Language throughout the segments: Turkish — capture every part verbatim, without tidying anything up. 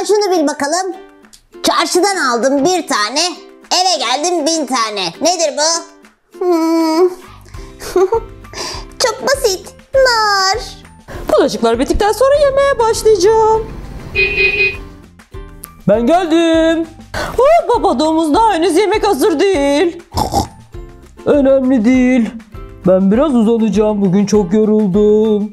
şunu bil bakalım. Çarşıdan aldım bir tane, eve geldim bin tane. Nedir bu? Hmm. Çok basit. Nar. Bulaşıklar bittikten sonra yemeğe başlayacağım. Ben geldim. Oh, baba domuz daha henüz yemek hazır değil. Önemli değil. Ben biraz uzanacağım. Bugün çok yoruldum.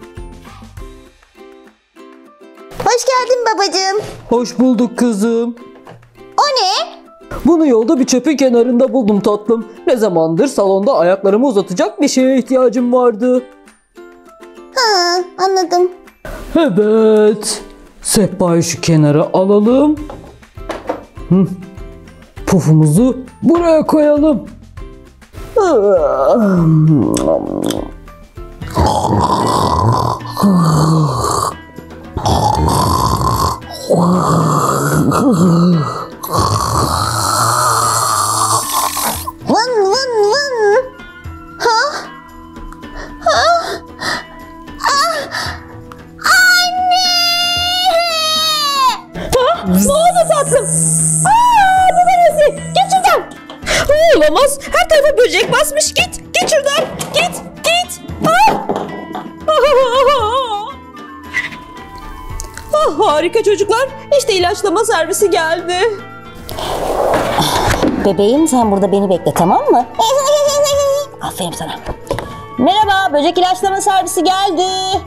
Hoş geldin babacığım. Hoş bulduk kızım. O ne? Bunu yolda bir çöpün kenarında buldum tatlım. Ne zamandır salonda ayaklarımı uzatacak bir şeye ihtiyacım vardı. Ha, anladım. Evet. Sehpayı şu kenara alalım. Hı. Pufumuzu buraya koyalım. Vın vın vın. Ha? Ha? Ah! Anne! Ha? Ne oldu tatlım? Aa, bu neresi? Git şuradan. Olamaz. Her tarafa böcek basmış. Git. Git şuradan. Git. Git. Ah. Ah, harika çocuklar. İşte ilaçlama servisi geldi. Bebeğim sen burada beni bekle, tamam mı? Aferin sana. Merhaba, böcek ilaçlama servisi geldi.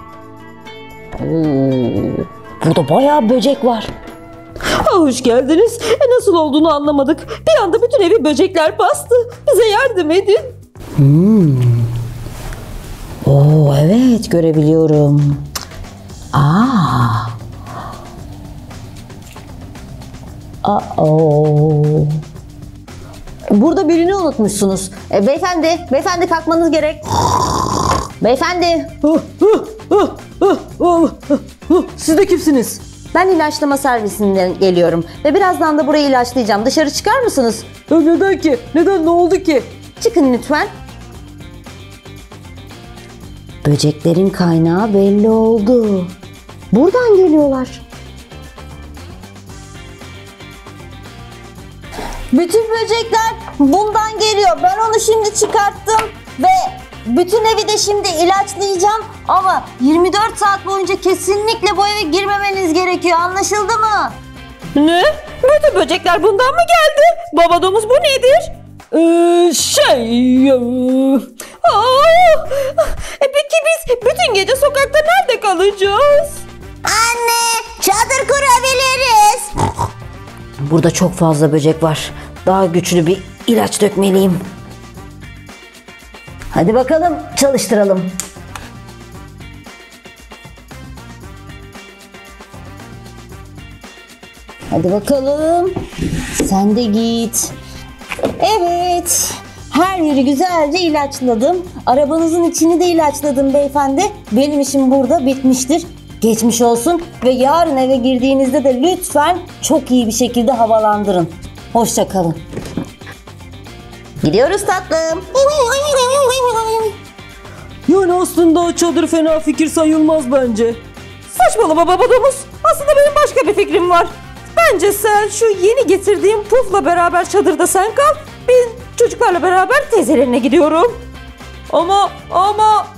Oo, burada bayağı böcek var. Ah, hoş geldiniz. E, nasıl olduğunu anlamadık. Bir anda bütün evi böcekler bastı. Bize yardım edin. Hmm. Oo, evet görebiliyorum. Aa. Aa. Burada birini unutmuşsunuz. E, beyefendi, beyefendi kalkmanız gerek. Beyefendi. Ah, ah, ah, ah, ah, ah. Siz de kimsiniz? Ben ilaçlama servisinden geliyorum ve birazdan da burayı ilaçlayacağım. Dışarı çıkar mısınız? Ya neden ki? Neden? Ne oldu ki? Çıkın lütfen. Böceklerin kaynağı belli oldu. Buradan geliyorlar. Bütün böcekler bundan geliyor. Ben onu şimdi çıkarttım ve bütün evi de şimdi ilaçlayacağım. Ama yirmi dört saat boyunca kesinlikle bu eve girmemeniz gerekiyor. Anlaşıldı mı? Ne? Bütün böcekler bundan mı geldi? Baba domuz bu nedir? Ee, şey... e, Aa, e peki biz bütün gece sokakta nerede kalacağız? Anne, çadır kurabiliriz. Burada çok fazla böcek var. Daha güçlü bir ilaç dökmeliyim. Hadi bakalım çalıştıralım. Hadi bakalım. Sen de git. Evet. Her yeri güzelce ilaçladım. Arabanızın içini de ilaçladım beyefendi. Benim işim burada bitmiştir. Geçmiş olsun ve yarın eve girdiğinizde de lütfen çok iyi bir şekilde havalandırın. Hoşça kalın. Gidiyoruz tatlım. Yani aslında çadır fena fikir sayılmaz bence. Saçmalama baba domuz. Aslında benim başka bir fikrim var. Bence sen şu yeni getirdiğim pufla beraber çadırda sen kal. Ben çocuklarla beraber teyzelerine gidiyorum. Ama ama